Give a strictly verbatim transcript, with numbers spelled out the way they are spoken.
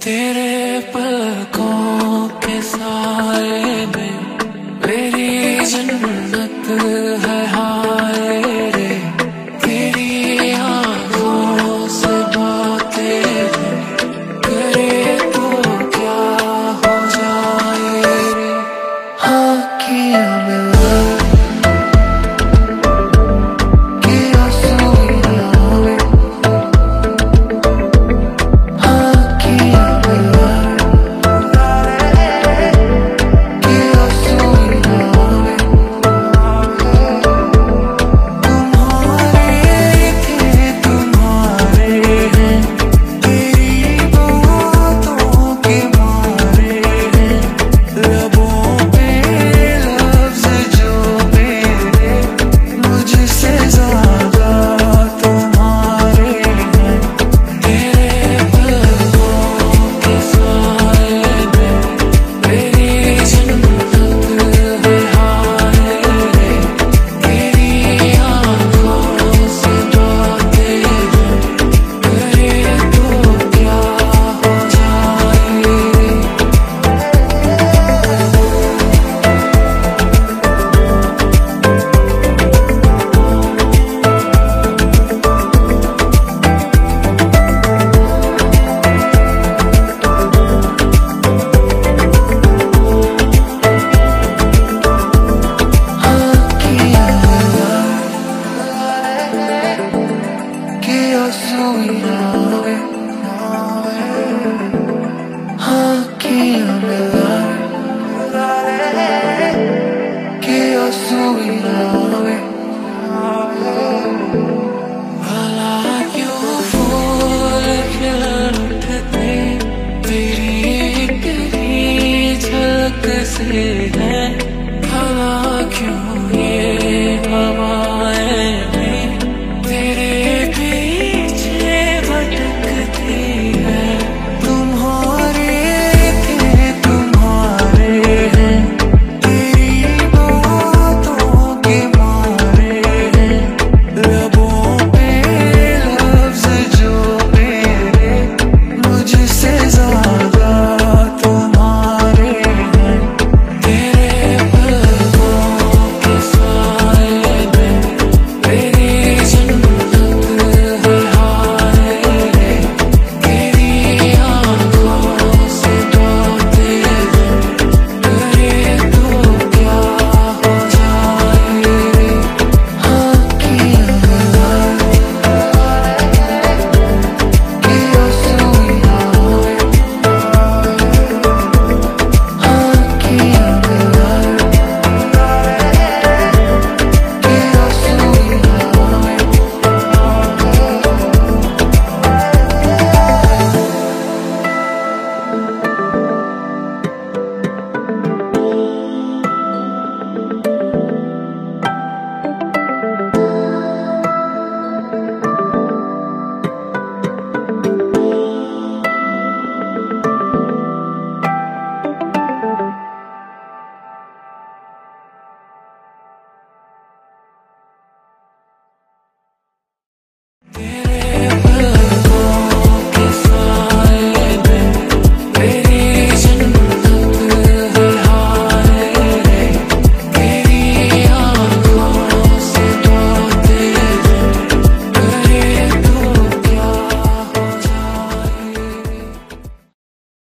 तेरे पलकों के साए में मेरी जन्नत है हाय रे। तेरी आँखों से बातें करे तो क्या हो जाए रे। हाँ किया मिला किया सुना वे। हाँ किया मिला किया सुना वे। तुम्हारे थे तुम्हारे हैं तेरी बातों के मारे हैं। लबों पे लफ्ज़ जो मेरे मुझसे ज़्यादा तुम्हारे हैं। तेरे पलकों के साए में मेरी जन्नत है हाय रे। तेरी आँखों से बातें करे तो क्या हो जाए रे। हाँ किया मिला किया सुना